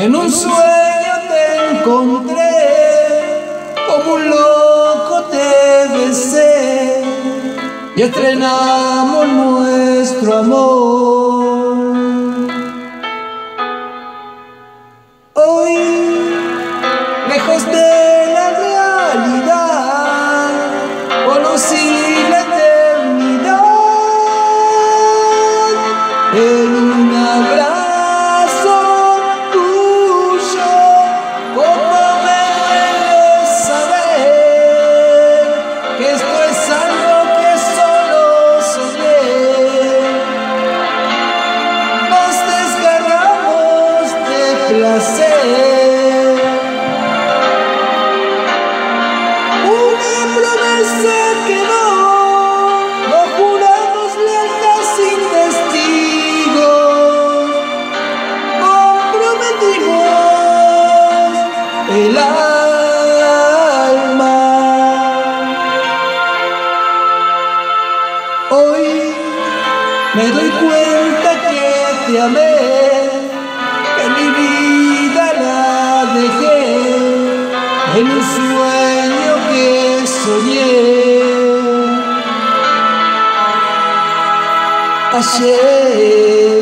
En un sueño te encontré, como un loco te besé y estrenamos nuestro amor. Hoy, lejos de la realidad, conocí la eternidad en un abrazo tuyo. Cómo me duele saber que esto es algo que solo soñé. Nos desgarramos de placer. El alma. Hoy me doy cuenta que te amé, que mi vida la dejé en un sueño que soñé ayer.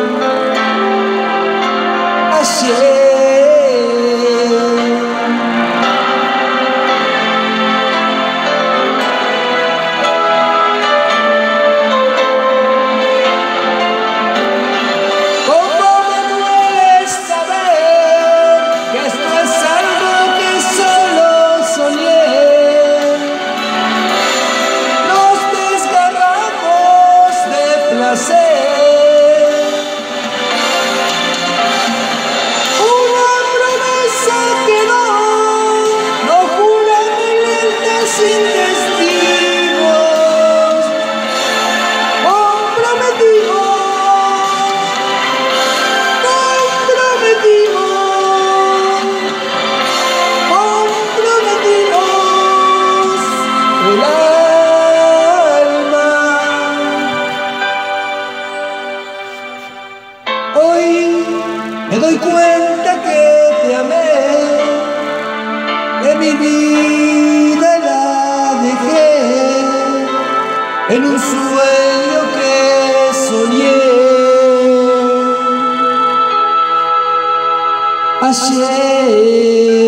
Una promesa que no jura mientes sin testigos. Comprometimos el alma. Hoy me doy cuenta que te amé, que mi vida la dejé en un sueño que soñé ayer.